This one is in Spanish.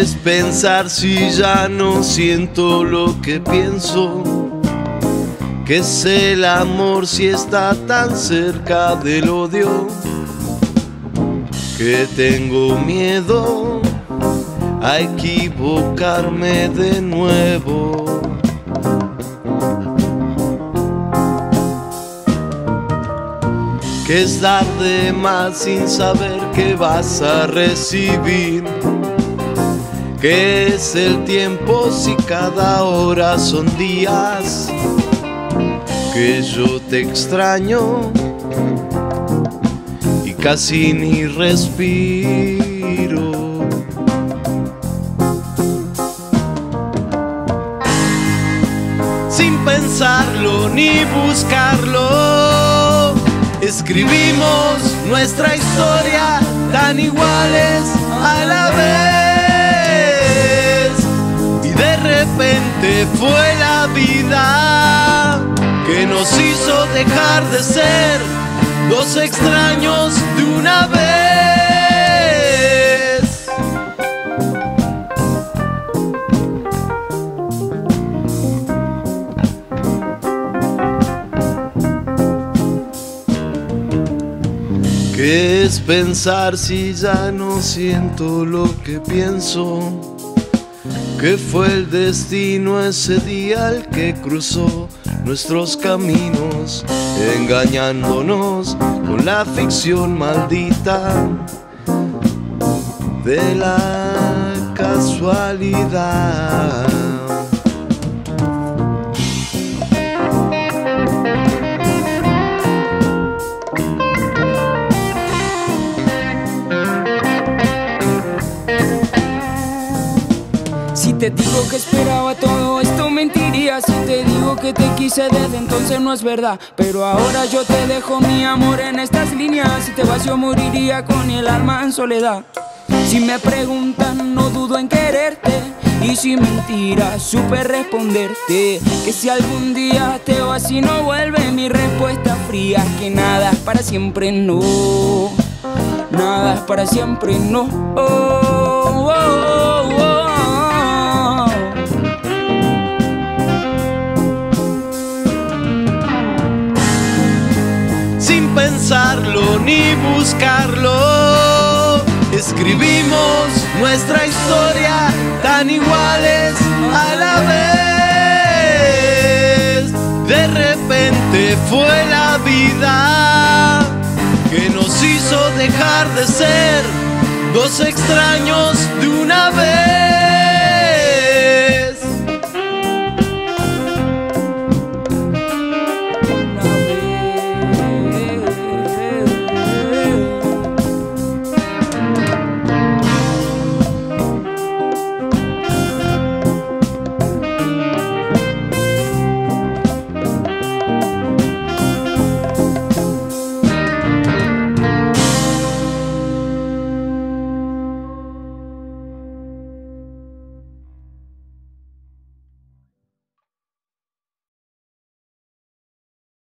es pensar si ya no siento lo que pienso? ¿Qué es el amor si está tan cerca del odio? Que tengo miedo a equivocarme de nuevo. Que es dar de más sin saber qué vas a recibir. ¿Qué es el tiempo si cada hora son días? Que yo te extraño y casi ni respiro. Sin pensarlo ni buscarlo, escribimos nuestra historia tan iguales a la vez. Y de repente fue la vida que nos hizo dejar de ser dos extraños de una vez. ¿Qué es pensar si ya no siento lo que pienso? ¿Qué fue el destino ese día el que cruzó nuestros caminos, engañándonos con la ficción maldita de la casualidad? Si te digo que esperaba todo esto mentiría. Si te digo que te quise desde entonces no es verdad. Pero ahora yo te dejo mi amor en estas líneas. Si te vas yo moriría con el alma en soledad. Si me preguntan no dudo en quererte, y si mentiras supe responderte. Que si algún día te vas y no vuelve, mi respuesta fría es que nada es para siempre, no. Nada es para siempre, no. Oh, oh, oh, oh. Sin pensarlo ni buscarlo, escribimos nuestra historia tan iguales a la vez. De repente fue la vida que nos hizo dejar de ser dos extraños de una vez.